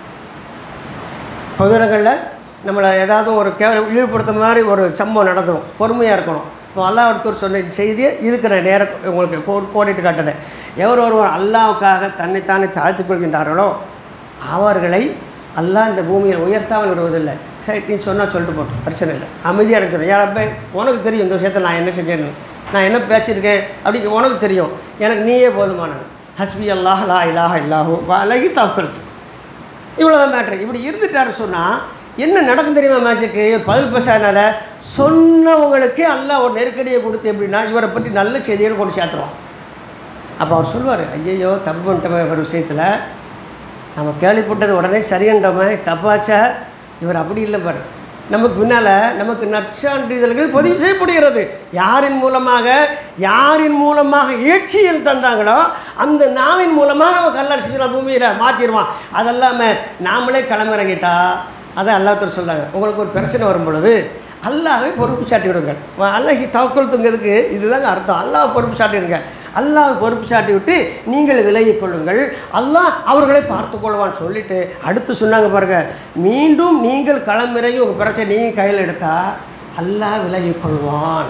Speaker 2: பொது இடங்களில் நம்மளை ஏதாவது ஒரு கேவலம் இழிவுபடுத்த மாதிரி ஒரு சம்பவம் நடந்துடும். பொறுமையாக இருக்கணும். இப்போ அல்லாஹ் ஒருத்தர் சொன்ன செய்தியை இதுக்கு நான் நேரம் உங்களுக்கு கோடிட்டு காட்டுதேன். எவர் ஒருவர் அல்லாஹ்வுக்காக தன்னைத்தானே தாழ்த்து கொள்கின்றார்களோ அவர்களை அல்லாஹ் இந்த பூமியில் உயர்த்தாமல் விடுவதில்லை. சரி, நீ சொன்னால் சொல்லிட்டு போட்டோம், பிரச்சனை இல்லை, அமைதியாக அடைஞ்சிடும். யாரப்ப உனக்கு தெரியும் இந்த விஷயத்தை நான் என்ன செஞ்சேன்னு, நான் என்ன பேச்சிருக்கேன் அப்படி உனக்கு தெரியும், எனக்கு நீயே போதுமானது. ஹஸ்பி அல்லாஹ் லா இலாஹ இல்லாஹு அலைஹி தவக்கல்து, இவ்வளோதான் மேட்ரு. இப்படி இருந்துட்டாரு சொன்னால் என்ன நடக்கும் தெரியுமா, மேட்சுக்கு 10% சொன்னவங்களுக்கே அல்லாஹ் ஒரு நெருக்கடியை கொடுத்து எப்படின்னா இவரை பற்றி நல்ல செய்திகள் கொண்டு சேர்த்துருவான். அப்போ அவர் சொல்லுவார், ஐயையோ தப்பு பண்ணிட்டோமே ஒரு விஷயத்தில், நம்ம கேள்விப்பட்டது உடனே சரின்றோமே, தப்பாச்சா, இவர் அப்படி இல்லை பாரு. நமக்கு பின்னால் நமக்கு நற்சான்றிதழ்கள் பதிவு செய்யப்படுகிறது. யாரின் மூலமாக எழுச்சியில் தந்தாங்களோ அந்த நாவின் மூலமாக நம்ம கல்லால் செஞ்சலாம் பூமியில் மாற்றிடுவான். அதெல்லாமல் நாமளே களமிறங்கிட்டா அதை அல்லாஹ் சொல்கிறாங்க. உங்களுக்கு ஒரு பிரச்சனை வரும் பொழுது அல்லாஹ்வை பொறுப்பு சாட்டி விடுங்கள். அல்லாஹ் தவக்கல் தூங்கிறதுக்கு இதுதாங்க அர்த்தம். அல்லாஹ் பொறுப்பு சாட்டிடுங்க. அல்லாஹ் பொறுப்பு சாட்டி விட்டு நீங்கள் விலகிக் கொள்ளுங்கள், அல்லாஹ் அவர்களை பார்த்து கொள்வான்னு சொல்லிவிட்டு அடுத்து சொன்னாங்க பாருங்கள், மீண்டும் நீங்கள் களமிறங்கி உங்கள் பிரச்சனை நீங்கள் கையில் எடுத்தால் அல்லாஹ் விலகிக் கொள்வான்.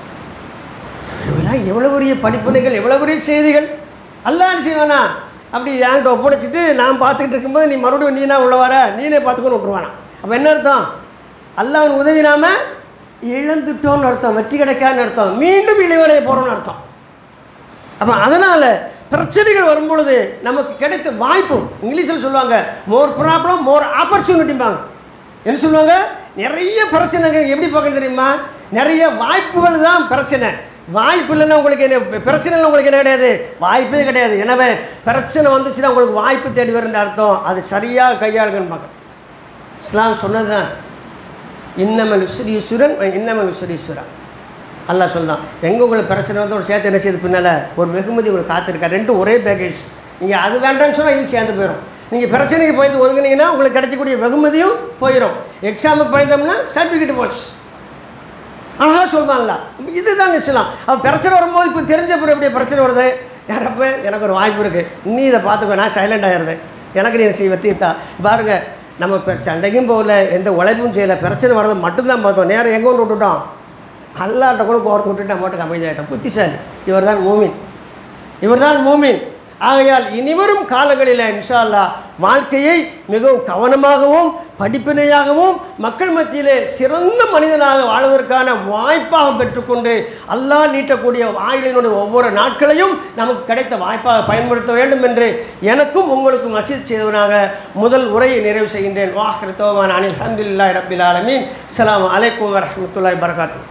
Speaker 2: எவ்வளோ பெரிய படிப்பினைகள், எவ்வளோ பெரிய செய்திகள். அல்லாஹ் செய்வானா அப்படி என்கிட்ட ஒப்படைச்சிட்டு நான் பார்த்துக்கிட்டு இருக்கும்போது நீ மறுபடியும் நீனா உள்ள வர நீனே பார்த்துக்கொண்டு விட்டுருவானா. அப்போ என்ன அர்த்தம், அல்லாஹ்வின் உதவி நாம் இழந்துட்டோன்னு அர்த்தம், வெற்றி கிடைக்காதுன்னு அர்த்தம், மீண்டும் இழிவடைய போகிறோன்னு அர்த்தம். அப்போ அதனால் பிரச்சனைகள் வரும்பொழுது நமக்கு கிடைத்த வாய்ப்பு, இங்கிலீஷில் சொல்லுவாங்க மோர் ப்ராப்ளம் மோர் ஆப்பர்ச்சுனிட்டிம்பாங்க. என்ன சொல்லுவாங்க, நிறைய பிரச்சனைகள் எப்படி பார்க்க தெரியுமா, நிறைய வாய்ப்புகள் தான் பிரச்சனை. வாய்ப்பு இல்லைன்னா உங்களுக்கு என்ன பிரச்சனை இல்லை, உங்களுக்கு என்ன கிடையாது, வாய்ப்பே கிடையாது. எனவே பிரச்சனை வந்துச்சுன்னா உங்களுக்கு வாய்ப்பு தேடி வருன்ற அர்த்தம். அது சரியாக கையாளுங்கன்னு பார்க்க இஸ்லாம் சொன்னது தான். இன்னமல் உஸ்ரி யுஸ்ரன் இன்னமல் உஸ்ரி யுஸ்ரா. அல்லாஹ் சொல்லலாம். எங்கே உங்களுக்கு பிரச்சனை வந்து ஒரு சேர்த்து என்ன செய்யுது பின்னால் ஒரு வெகுமதி உங்களுக்கு காத்திருக்கா. ரெண்டும் ஒரே பேக்கேஜ். நீங்கள் அது வேண்டாம்னு சொன்னால் இது சேர்ந்து போயிடும். நீங்கள் பிரச்சனைக்கு போயிட்டு ஒதுங்கினீங்கன்னா உங்களுக்கு கிடைக்கக்கூடிய வெகுமதியும் போயிடும். எக்ஸாமுக்கு போயிருந்தோம்னா சர்டிஃபிகேட் போச்சு. அழகாக சொல்லுவாங்களா. இதுதான் இஸ்லாம். அப்போ பிரச்சனை வரும்போது இப்போ தெரிஞ்ச பிறகு எப்படி பிரச்சனை வருது, யாரப்ப எனக்கு ஒரு வாய்ப்பு இருக்குது, நீ இதை பார்த்துக்கோ, நான் சைலண்ட் ஆகிடுது, எனக்கு நீ செய்ய வெட்டித்தா. பாருங்கள், நம்ம இப்போ சண்டைக்கும் போகல, எந்த உழைப்பும் செய்யலை, பிரச்சனை வர்றது மட்டும்தான் பார்த்தோம். நேரம் எங்கே ஒன்று விட்டுட்டோம், அல்லாட்ட கூட போகிறத விட்டுட்டு நம்ம மட்டும் அமைதியாகிட்டோம். புத்திசாலி. இவர் தான் மூமின், இவர் தான் மூமின். ஆகையால் இனிவரும் காலங்களில் இன்ஷா அல்லாஹ் வாழ்க்கையை மிகவும் கவனமாகவும் படிப்பினையாகவும் மக்கள் மத்தியிலே சிறந்த மனிதனாக வாழ்வதற்கான வாய்ப்பாக பெற்றுக்கொண்டு அல்லாஹ் நீட்டக்கூடிய ஆயுளினுடைய ஒவ்வொரு நாட்களையும் நமக்கு கிடைத்த வாய்ப்பாக பயன்படுத்த வேண்டும் என்று எனக்கும் உங்களுக்கும் வசியத் செய்தவனாக முதல் உரையை நிறைவு செய்கின்றேன். வாஹிரு தௌபானா அனில் ஹம்துலில்லாஹி ரப்பில் ஆலமீன். அஸ்ஸலாமு அலைக்கும் வரஹ்மத்துல்லாஹி வபரகாத்துஹு.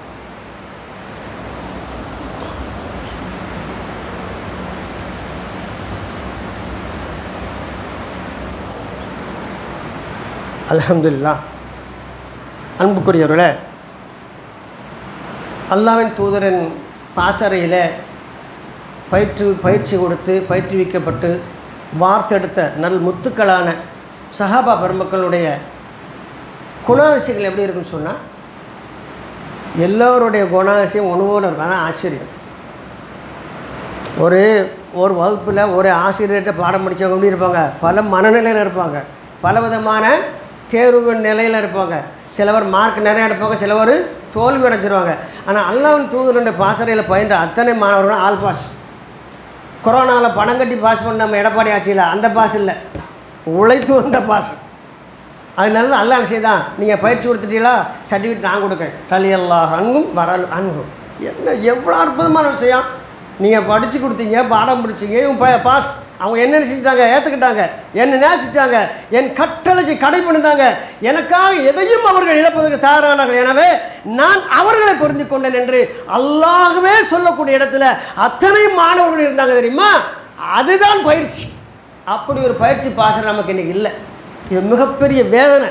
Speaker 2: அல்ஹம்துலில்லாஹ். அன்புக்குரியவர்களே, அல்லாஹ்வின் தூதரின் பாசறையில் பயிற்சி கொடுத்து பயிற்றுவிக்கப்பட்டு வார்த்தெடுத்த நல் முத்துக்களான சஹாபா பெருமக்களுடைய குணாதிசயங்கள் எப்படி இருக்குன்னு சொன்னால் எல்லோருடைய குணாதிசயம் ஒன்றுபோல இருக்கும். அதான் ஆச்சரியம். ஒரு வகுப்பில் ஒரு ஆசிரியர்கிட்ட பாடம் படித்தவங்க எப்படி இருப்பாங்க, பல மனநிலையில் இருப்பாங்க, பல விதமான தேர்வு நிலையில் இருப்பாங்க. சிலவர் மார்க் நிறையா எடுப்பாங்க, சிலவர் தோல்வி அடைஞ்சிருவாங்க. ஆனால் அல்லாஹ்வின் தூதருடைய பாசறையில் பயின்ற அத்தனை மாணவர்களும் ஆல் பாஸ். கொரோனாவில் பணம் கட்டி பாஸ் பண்ண நம்ம எடப்பாடி ஆட்சியில் அந்த பாஸ் இல்லை, உழைத்து வந்த பாஸ். அதனால தான் அல்லாஹ் செய்தான், நீங்கள் பயிற்சி கொடுத்துட்டீங்களா, சர்டிஃபிகேட் நான் கொடுக்கேன். ரலியல்லாஹு அன்ஹும் வரல் அன்ஹும். என்ன எவ்வளோ அற்புதமான விஷயம். நீங்கள் படித்து கொடுத்தீங்க, பாடம் பிடிச்சிங்க, இவங்க பாஸ். அவங்க என்ன செஞ்சிட்டாங்க, ஏற்றுக்கிட்டாங்க, என்னை நேசித்தாங்க, என் கட்டளைக்கு கடைபிடித்தாங்க, எனக்காக எதையும் அவர்கள் இழப்பதற்கு தயாரானார்கள். எனவே நான் அவர்களை பொருந்தி கொண்டேன் என்று அல்லாஹ்வே சொல்லக்கூடிய இடத்துல அத்தனை மாணவர்கள் இருந்தாங்க தெரியுமா. அதுதான் பயிற்சி. அப்படி ஒரு பயிற்சி பாசறை நமக்கு இன்றைக்கி இல்லை. இது மிகப்பெரிய வேதனை.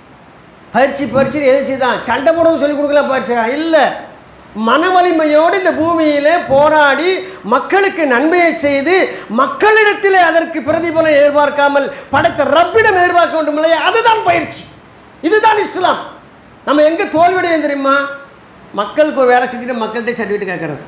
Speaker 2: பயிற்சி எது செய்தான், சண்டை போடவும் சொல்லிக் கொடுக்கலாம் பயிற்சியா இல்லை. மன வலிமையோடு இந்த பூமியிலே போராடி மக்களுக்கு நன்மையை செய்து மக்களிடத்தில் அதற்கு பிரதிபலன் எதிர்பார்க்காமல் படைத்த ரப்பிடம் எதிர்பார்க்க வேண்டும் இல்லையா, அதுதான் பயிற்சி. இதுதான் இஸ்லாம். நம்ம எங்கே தோல்வியடையும் தெரியுமா, மக்களுக்கு ஒரு வேலை செஞ்சுட்டு மக்கள்கிட்ட சர்டிஃபிகேட் கேட்கறது.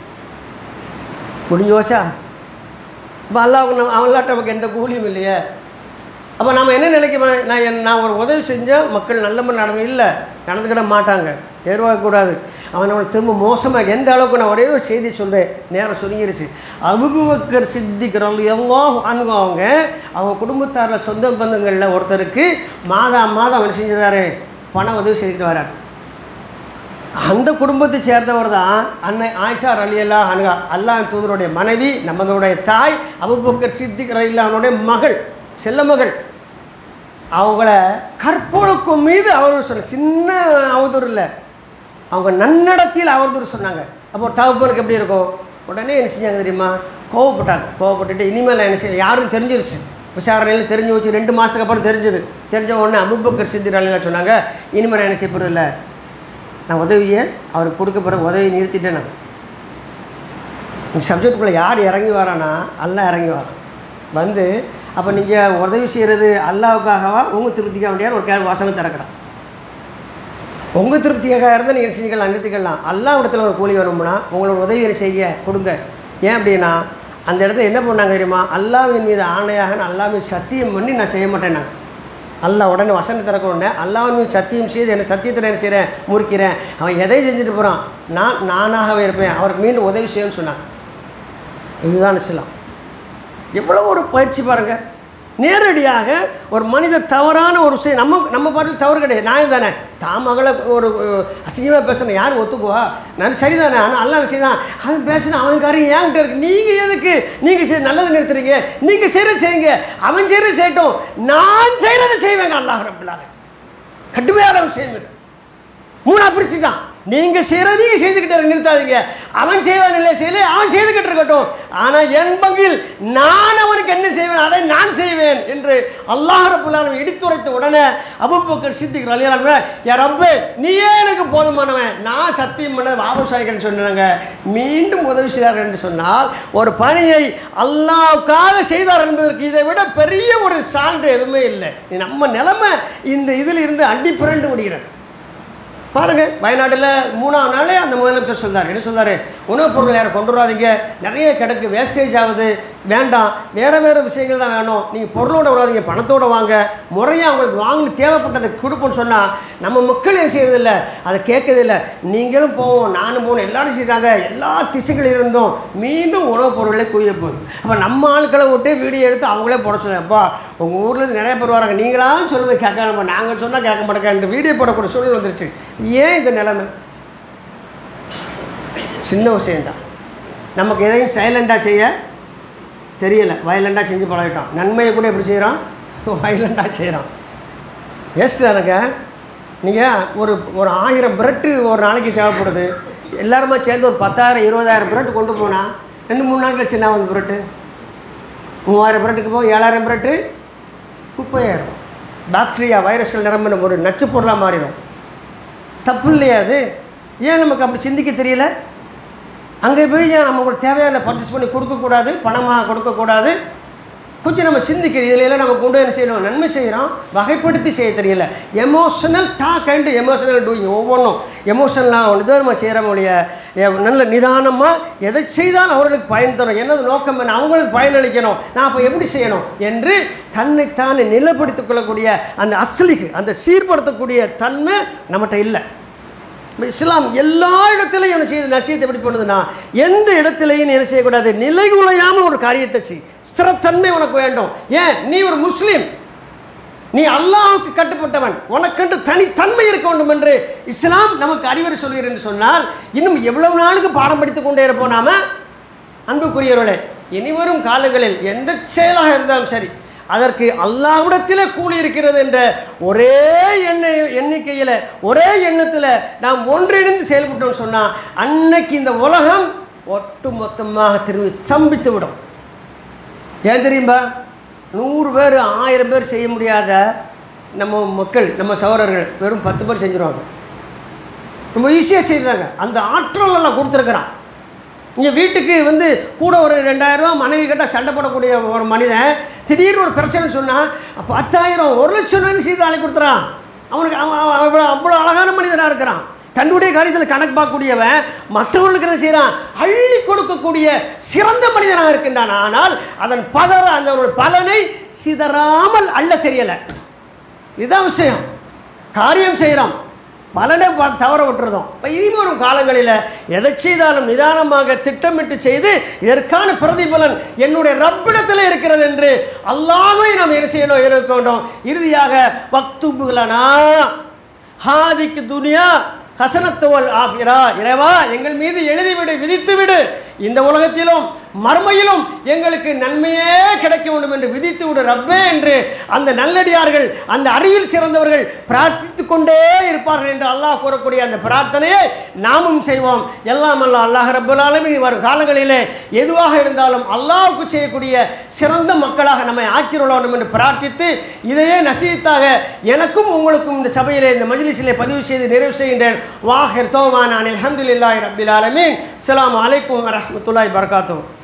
Speaker 2: முடிஞ்சு வச்சா இப்போ அல்லாட்ட நமக்கு எந்த கூலியும் இல்லையே. அப்போ நம்ம என்ன நினைக்க, நான் ஒரு உதவி செஞ்சால் மக்கள் நல்ல மாதிரி நடந்து இல்லை, நடந்துக்கிட மாட்டாங்க, எதிர்பார்க்கக்கூடாது. அவன் நம்மளை திரும்ப மோசமாக எந்த அளவுக்கு. நான் ஒரே ஒரு செய்தி சொல்கிறேன், நேரம் சுருங்கிருச்சு. அபூபக்கர் சித்திக் ரலியல்லாஹு அன்ஹு அவங்க குடும்பத்தாரில் சொந்த பந்தங்களில் ஒருத்தருக்கு மாதம் அவன் செஞ்சிருந்தாரு, பண உதவி செய்துக்கிட்டு வர்றார். அந்த குடும்பத்தை சேர்ந்தவர் தான் அன்னை ஆயிஷா ரலியல்லாஹு அன்ஹா, அல்லாஹ்வின் தூதருடைய மனைவி, நம்மளுடைய தாய் அபூபக்கர் சித்திக் ரலியல்லாஹுடைய மகள், செல்ல மகள். அவங்கள கற்பொழுக்கம் மீது அவதூறு சொன்ன, சின்ன அவதூறு இல்லை, அவங்க நன்னடத்தில் அவதூறு சொன்னாங்க. அப்போ ஒரு தகப்பனுக்கு எப்படி இருக்கும், உடனே என்ன செஞ்சாங்க தெரியுமா, கோவப்பட்டுட்டு இனிமேல் என்ன செய்ய, யாரும் தெரிஞ்சிருச்சு, விசாரணையில் தெரிஞ்சு வச்சு 2 மாதத்துக்கு அப்புறம் தெரிஞ்ச உடனே அபூபக்கர் சித்திக் ரலியல்லாஹு சொன்னாங்க, இனிமேல் நான் என்ன செய்ய போகிறது இல்லை, நான் உதவியை அவருக்கு கொடுக்க பிறகு உதவியை நிறுத்திட்டேன். நான் இந்த சப்ஜெக்டுக்குள்ளே யார் இறங்கி வரானா, அல்லாஹ் இறங்கி வரான் வந்து. அப்போ நீங்கள் உதவி செய்கிறது அல்லாவுக்காகவா உங்கள் திருப்திக்காக வேண்டியார் ஒரு வாசகம் திறக்கிறான். உங்கள் திருப்திக்காக இருந்தால் நீங்கள் செஞ்சுக்கலாம், நிறுத்திக்கலாம். அல்லாஹ் இடத்துல ஒரு கூலி வேணும்னா உங்களோட உதவியை செய்ய கொடுங்க. ஏன் அப்படின்னா அந்த இடத்துல என்ன பண்ணாங்க தெரியுமா, அல்லாஹ்வின் மீது ஆணையாக நான் அல்லாஹ்வின் சத்தியம் பண்ணி நான் செய்ய மாட்டேன். நான் அல்லாஹ் உடனே வசனம் திறக்க உடனே அல்லாஹ்வின் மீது சத்தியம் செய்து என்ன சத்தியத்தில் என்ன செய்கிறேன், முறிக்கிறேன். அவன் எதை செஞ்சுட்டு போகிறான், நானாகவே இருப்பேன், அவருக்கு மீண்டும் உதவி செய்யணும்னு சொன்னான். இதுதான் இஸ்லாம். எவ்வளோ ஒரு பயிற்சி பாருங்கள். நேரடியாக ஒரு மனிதர் தவறான ஒரு விஷயம் நம்ம பாட்டில் தவறு கிடையாது, நியாயம் தானே. மகளை ஒரு அசிங்கமாக பேசுகிறேன், யாரும் ஒத்துக்குவா, நான் சரிதானே. ஆனால் அல்லாஹ் செய்தான், அவன் பேசுனா அவன் காரியம் ஏன்கிட்ட இருக்கு, நீங்கள் எதுக்கு நீங்கள் சரி நல்லது நிறுத்துறீங்க, நீங்கள் செய்கிறது செய்யுங்க, அவன் செய்கிறது செய்யட்டும், நான் செய்கிறத செய்வேங்க. அல்லாஹ் ரப்பல் ஆலமீன் கடுமையான விஷயம் இது. 3 பிரிச்சுட்டான். நீங்கள் செய்கிறதையும் செய்துக்கிட்டு நிறுத்தாதீங்க. அவன் செய்தான் இல்லை செய்யலை, அவன் செய்துக்கிட்டு இருக்கட்டும். ஆனால் என் பங்கில் நான் அவனுக்கு என்ன செய்வேன் அதை நான் செய்வேன் என்று அல்லாஹ் ரப்பல் ஆலமீன் இடித்துரைத்த உடனே அபூபக்கர் சித்திக் ரலியல்லாஹு அன்ஹு, யா ரப்பே நீயே எனக்கு போதுமானவன், நான் சத்தியம் பண்ணது வாபசாய்க்கிறேன்னு சொன்னாங்க. மீண்டும் உதவி செய்தார்கள் என்று சொன்னால் ஒரு பணியை அல்லாஹ்வுக்காக செய்தார் என்பதற்கு இதை விட பெரிய ஒரு சான்று எதுவுமே இல்லை. நம்ம நிலைமை இந்த இதில் இருந்து அடி புரண்டு விடுகிறது. பாருங்கள், வயநாட்டில் 3ஆம் நாளே அந்த முதலமைச்சர் சொல்கிறார். என்ன சொல்கிறார்? உணவுப் பொருள் யாரும் கொண்டு வராதிங்க, நிறைய கிடக்கு, வேஸ்டேஜ் ஆகுது, வேண்டாம், வேறு விஷயங்கள் தான் வேணும், நீங்கள் பொருளோடு வராதிங்க, பணத்தோடு வாங்க, முறையாக அவங்களுக்கு வாங்கி தேவைப்பட்டதை கொடுப்போன்னு சொன்னால் நம்ம மக்கள் என்ன செய்யறதில்லை, அதை கேட்கறதில்லை. நீங்களும் போவோம், நானும் போகணும், எல்லோரும் செய்கிறாங்க, எல்லா திசைகள் இருந்தும் மீண்டும் உணவுப் பொருளை குவிய போகுது. அப்போ நம்ம ஆட்களை விட்டு வீடியோ எடுத்து அவங்களே போட சொல்லுங்க. அப்பா உங்கள் ஊர்லேருந்து நிறைய பேர் வராங்க, நீங்களாம் சொல்லுங்கள் கேட்க, நாங்கள் சொன்னால் கேட்க மாட்டேங்க, வீடியோ போடக்கூடிய சூழல் வந்துருச்சு. ஏன் இந்த நிலைமை? சின்ன விஷயந்தான். நமக்கு எதையும் சைலண்டாக செய்ய தெரியலை, வயலண்டாக செஞ்சு பழகிட்டோம். நன்மையை கூட எப்படி செய்கிறோம்? வயலண்டாக செய்கிறோம். வேஸ்ட்டு எனக்கு. நீங்கள் ஒரு 1000 பிரெட்டு ஒரு நாளைக்கு தேவைப்படுது, எல்லாருமே சேர்ந்து ஒரு 10,000 20,000 பிரெட்டு கொண்டு போனால் 2-3 நாள் கழிச்சு என்ன வந்து பிரெட்டு 3000 பிரெட்டுக்கு போகும், 7000 பிரெட்டு குப்பையாயிரும். பாக்டீரியா வைரஸ்கள் நிரம்பின ஒரு நச்சு பொருளாக மாறிடும். தப்பு இல்லையா அது? ஏன் நமக்கு அப்படி சிந்திக்க தெரியல? அங்கே போய் ஏன் நமக்கு தேவையான பர்ச்சேஸ் பண்ணி கொடுக்கக்கூடாது, பணமாக கொடுக்கக்கூடாது? கொஞ்சம் நம்ம சிந்திக்கிறோம். இதில் எல்லாம் நம்ம கொண்டு என்ன செய்யணும்? நன்மை செய்கிறோம், வகைப்படுத்தி செய்ய தெரியல. Emotional talk and emotional doing, ஒவ்வொன்றும் எமோஷனலாக ஒன்று நம்ம செய்கிறவங்களுடைய நல்ல நிதானமாக எதை செய்தால் அவர்களுக்கு பயன் தரும், என்னது நோக்கம் என்ன, அவங்களுக்கு பயனளிக்கணும், நான் அப்போ எப்படி செய்யணும் என்று தன்னைத்தானே நிலைப்படுத்திக் கொள்ளக்கூடிய அந்த அஸ்லிக்கு, அந்த சீர்படுத்தக்கூடிய தன்மை நம்மகிட்ட இல்லை. இஸ்லாம் எல்லா இடத்துலையும் என்ன செய்யுது? நசியத்தை எப்படி பண்ணுதுன்னா, எந்த இடத்துலையும் என்ன செய்யக்கூடாது? நிலைகுலையாமல் ஒரு காரியத்தை செய். ஸ்திரத்தன்மை உனக்கு வேண்டும். ஏன்? நீ ஒரு முஸ்லீம், நீ அல்லாஹ்வுக்கு கட்டுப்பட்டவன், உனக்கென்று தனித்தன்மை இருக்க வேண்டும் என்று இஸ்லாம் நமக்கு அறிவுரை சொல்கிறேன் என்று சொன்னால் இன்னும் எவ்வளவு நாளுக்கு பாடம் படித்து கொண்டே இருப்போம் நாம? அன்புக்குரியவர்களே, இனிவரும் காலங்களில் எந்த செயலாக இருந்தாலும் சரி, அதற்கு அல்லாஹ்விடத்திலே கூலி இருக்கிறது என்ற ஒரே எண்ணிக்கையில் ஒரே எண்ணத்தில் நாம் ஒன்றிணைந்து செயல்பட்டோம்னு சொன்னால் அன்னைக்கு இந்த உலகம் ஒட்டு மொத்தமாக திரும்பி ஸ்தம்பித்து விடும். ஏன் தெரியுமா? 100 பேர் 1000 பேர் செய்ய முடியாத நம்ம மக்கள், நம்ம சகோதரர்கள் வெறும் 10 பேர் செஞ்சுருவாங்க. ரொம்ப ஈஸியாக செய்தாங்க. அந்த ஆற்றல் எல்லாம் கொடுத்துருக்குறான். இங்கே வீட்டுக்கு வந்து கூட ஒரு 2000 ரூபா மனைவி கேட்டால் சண்டை போடக்கூடிய ஒரு மனிதன் திடீர்னு ஒரு பிரச்சனைன்னு சொன்னால் 10,000 1,00,000 செய்து ஆளை கொடுத்துறான். அவனுக்கு அவ்வளோ அழகான மனிதனாக இருக்கிறான். தன்னுடைய காரியத்தில் கணக்கு பார்க்கக்கூடியவன் மற்றவர்களுக்கு என்ன செய்கிறான்? அள்ளி கொடுக்கக்கூடிய சிறந்த மனிதனாக இருக்கின்றான். ஆனால் அதன் அந்த ஒரு பலனை சிதறாமல் அள்ள தெரியலை. இதுதான் விஷயம். காரியம் செய்கிறோம், பலனை தவற விட்டுறதும். இப்போ இனிவரும் காலங்களில் எதை செய்தாலும் நிதானமாக திட்டமிட்டு செய்து இதற்கான பிரதிபலன் என்னுடைய ரப்பிடத்தில் இருக்கிறது என்று அல்லாஹ்வை நாம் என்ன செய்யணும்? இருக்க வேண்டும். இறுதியாக வக்துபுலனா ஹாதிக்கு துனியா ஹசனத்துவல் ஆஃபிரா, இறைவா எங்கள் மீது எழுதிவிடு, விதித்துவிடு, இந்த உலகத்திலும் மறுமையிலும் எங்களுக்கு நன்மையே கிடைக்க வேண்டும் என்று விதித்து விடு ரப்பே என்று அந்த நல்லடியார்கள், அந்த அறிவில் சிறந்தவர்கள் பிரார்த்தித்து கொண்டே இருப்பார்கள் என்று அல்லாஹ் கூறக்கூடிய அந்த பிரார்த்தனையை நாமும் செய்வோம். எல்லாம் அல்லாஹ் ரப்பல் ஆலமீன் வரும் காலங்களிலே எதுவாக இருந்தாலும் அல்லாஹ்வுக்கு செய்யக்கூடிய சிறந்த மக்களாக நம்மை ஆக்கிரொள்ள வேண்டும் என்று பிரார்த்தித்து இதையே நசீத்தாக எனக்கும் உங்களுக்கும் இந்த சபையிலே, இந்த மஜ்லிஸிலே பதிவு செய்து நிறைவு செய்கின்றேன். வாஹிர் தௌவானா அல்ஹம்துலில்லாஹி ரப்பில் ஆலமீன். அஸ்ஸலாமு அலைக்கும் வரஹ்மத்துல்லாஹி வபரகாத்துஹு.